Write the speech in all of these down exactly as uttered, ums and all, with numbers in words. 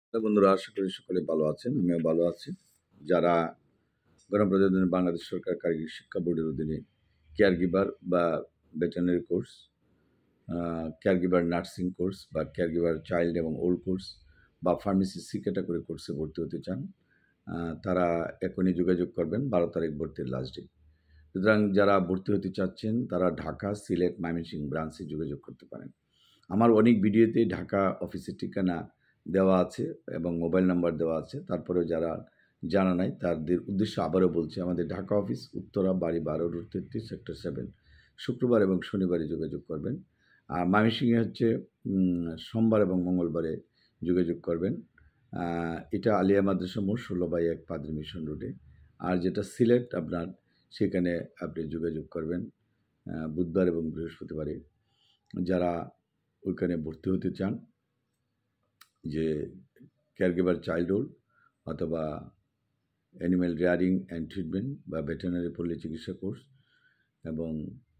Hello বন্ধুরা, আশা করি সকলে ভালো আছেন। আমিও ভালো আছি। যারা গণপ্রজাতন্ত্রী বাংলাদেশ সরকার কারিগরি শিক্ষা বোর্ডের অধীনে কেয়ার গিভার বা veterinary course, a care giver nursing course বা কেয়ার গিভার চাইল্ড এবং ওল্ড কোর্স বা ফার্মেসি সি ক্যাটাগরি কোর্সে ভর্তি হতে চান, আ তারা এখনই যোগাযোগ করবেন। বারো তারিখ ভর্তির লাস্ট ডেট। সুতরাং যারা ভর্তি হতে চাচ্ছেন তারা ঢাকা, সিলেট, ময়মনসিংহ ব্রাঞ্চে যোগাযোগ করতে পারেন। আমার অনেক ভিডিওতে ঢাকা অফিসের ঠিকানা দেওয়া আছে এবং মোবাইল নাম্বার দেওয়া আছে। তারপরেও যারা জানা নাই তাদের উদ্দেশ্যে আবারও বলছি, আমাদের ঢাকা অফিস উত্তরা বাড়ি বারো রোড তেত্রিশ সেক্টর সেভেন। শুক্রবার এবং শনিবারে যোগাযোগ করবেন। আর ময়মনসিংহে হচ্ছে উম সোমবার এবং মঙ্গলবারে যোগাযোগ করবেন। আ এটা আলিয়া মাদ্রাসা মোড় ষোলো বাই এক পাদ্রী মিশন রোডে। আর যেটা সিলেট আপনার, সেখানে আপনি যোগাযোগ করবেন আ বুধবার এবং বৃহস্পতিবারে। যারা ওইখানে ভর্তি হতে চান, যে কেয়ারগিভার চাইল্ডহুড অথবা অ্যানিম্যাল রেয়ারিং অ্যান্ড ট্রিটমেন্ট বা ভেটেরিনারি পল্লী চিকিৎসা কোর্স এবং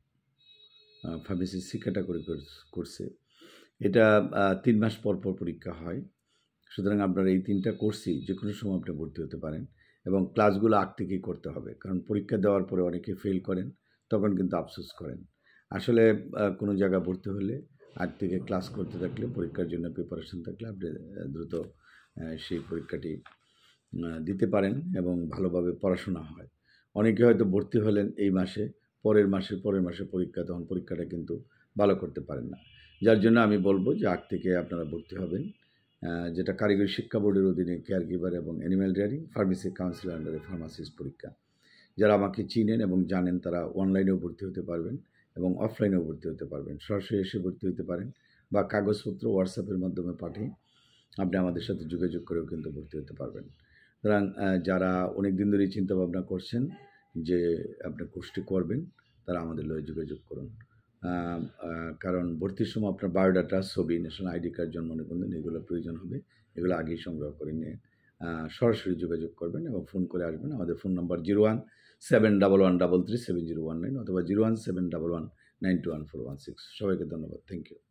ফার্মেসি সি ক্যাটাগরি কোর্স কোর্সে এটা আ তিন মাস পর, পর পরীক্ষা হয়। সুতরাং আপনার এই তিনটা কোর্সই যেকোনো সময় আপনি ভর্তি হতে পারেন এবং ক্লাসগুলো আগ থেকেই করতে হবে। কারণ পরীক্ষা দেওয়ার পরে অনেকে ফেল করেন, তখন কিন্তু আফসোস করেন। আসলে আ কোনো জায়গায় ভর্তি হলে আগ থেকে ক্লাস করতে থাকলে, পরীক্ষার জন্য প্রিপারেশন থাকলে আপনি আ দ্রুত আ সেই পরীক্ষাটি আ দিতে পারেন এবং ভালোভাবে পড়াশোনা হয়। অনেকে হয়তো ভর্তি হলেন এই মাসে, পরের মাসে, পরের মাসে পরীক্ষা, তখন পরীক্ষাটা কিন্তু ভালো করতে পারেন না। যার জন্য আমি বলব যে আগ থেকে আপনারা ভর্তি হবেন। আ যেটা কারিগরি শিক্ষা বোর্ডের অধীনে কেয়ার গিভার এবং অ্যানিম্যাল রেয়ারিং, ফার্মেসি কাউন্সিল আন্ডারে ফার্মাসিস্ট পরীক্ষা। যারা আমাকে চিনেন এবং জানেন তারা অনলাইনেও ভর্তি হতে পারবেন এবং অফলাইনেও ভর্তি হতে পারবেন। সরাসরি এসে ভর্তি হতে পারেন বা কাগজপত্র হোয়াটসঅ্যাপের মাধ্যমে পাঠিয়ে আপনি আমাদের সাথে যোগাযোগ করেও কিন্তু ভর্তি হতে পারবেন। সুতরাং আ যারা অনেক দিন ধরেই চিন্তাভাবনা করছেন যে আপনি কোর্সটি করবেন, তারা আমাদের লগে যোগাযোগ করুন। আ আ কারণ ভর্তির সময় আপনার বায়োডাটা, ছবি, ন্যাশনাল আইডি কার্ড, জন্ম নিবন্ধন এগুলো প্রয়োজন হবে। এগুলো আগেই সংগ্রহ করে নিয়ে আ সরাসরি যোগাযোগ করবেন এবং ফোন করে আসবেন। আমাদের phone number zero one seven one one three three seven zero one nine অথবা zero one seven one one nine two one four one six. সবাইকে ধন্যবাদ। Thank you.